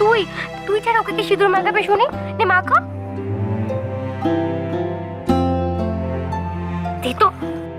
তুই তুই ছাড়া ওকে কি সিঁদুর মাখাবে শুনি? নে মাখা। দে তো।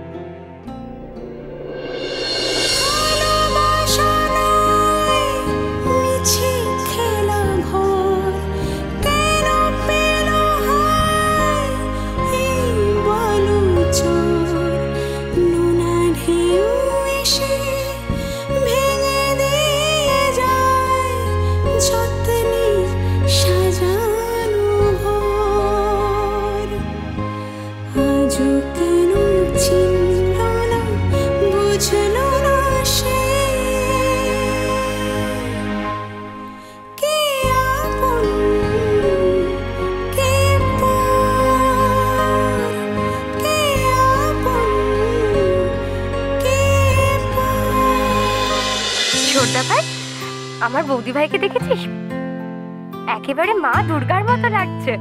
ছোটদা ভাই, আমার বৌদি ভাইকে দেখেছিস? একেবারে মা দুর্গার মতো লাগছে।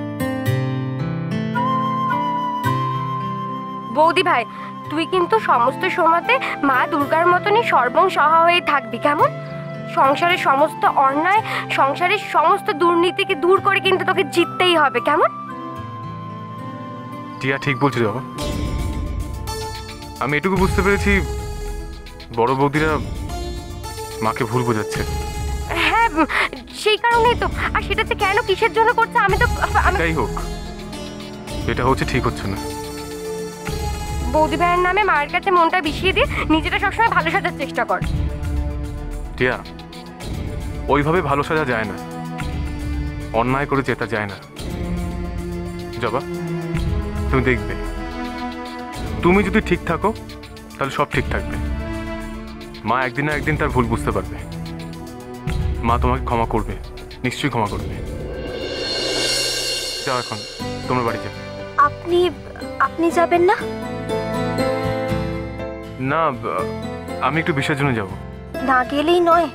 বৌদি ভাই, তুই কিন্তু সমস্ত সময়তে মা দুর্গার মতনই সর্বং সহা হয়ে থাকবি, কেমন? সংসারের সমস্ত অন্যায়, সংসারের সমস্ত দুর্নীতিকে দূর করে কিন্তু তোকে জিততেই হবে, কেমন? টিয়া ঠিক বলছিস বাবা। আমি এটুকু বুঝতে পেরেছি বড় বৌদিরা মাকে ভুল বোঝাচ্ছে। হ্যাঁ, সেই কারণেই তো। আর সেটা যে কেন, কিসের জন্য করছে, আমি তো যাই হোক, এটা হচ্ছে ঠিক হচ্ছে না। বৌদি ভাইয়ের নামে মায়ের কাছে মনটা বিষিয়ে দিয়ে নিজেটা সবসময় ভালো সাজার চেষ্টা কর। টিয়া, ওইভাবে ভালো সাজা যায় না, অন্যায় করে জেতা যায় না। জবা, তুমি দেখবে, তুমি যদি ঠিক থাকো তাহলে সব ঠিক থাকবে। মা একদিন না একদিন তার ভুল বুঝতে পারবে। মা তোমাকে ক্ষমা করবে, নিশ্চয়ই ক্ষমা করবে। যাও এখন তোমার বাড়ি যাও। আপনি আপনি যাবেন না? না, আমি একটু বিষয়ের জন্য যাব। না গেলেই নয়।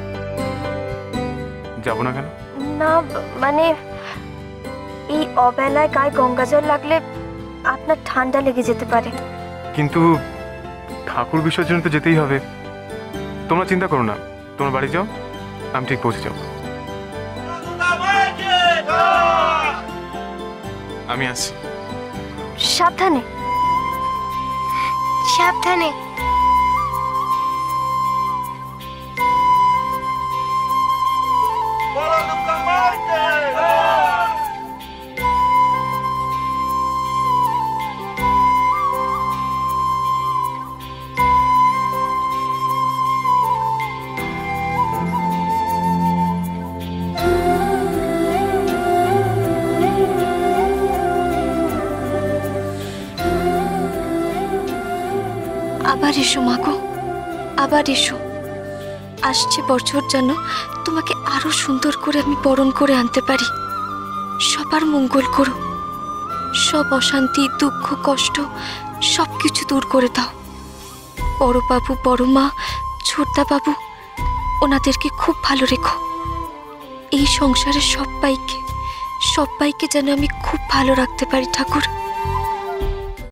যাব না কেন? না মানে এই অবেলায় গায়ে গঙ্গা জল লাগলে আপনার ঠান্ডা লেগে যেতে পারে। কিন্তু ঠাকুর বিসর্জন তো যেতেই হবে। তোমরা চিন্তা করো না, তোমার বাড়ি যাও, আমি ঠিক পৌঁছে যাব। আমি আসছি। সাবধানে সাবধানে। আবার এসো মাগো, আবার এসো। আসছে বছর যেন তোমাকে আরো সুন্দর করে আমি বরণ করে আনতে পারি। সবার মঙ্গল করো, সব অশান্তি, দুঃখ, কষ্ট সবকিছু দূর করে দাও। বড় বাবু, বড় মা, ছোটদা বাবু, ওনাদেরকে খুব ভালো রেখো। এই সংসারের সবাইকে যেন আমি খুব ভালো রাখতে পারি ঠাকুর।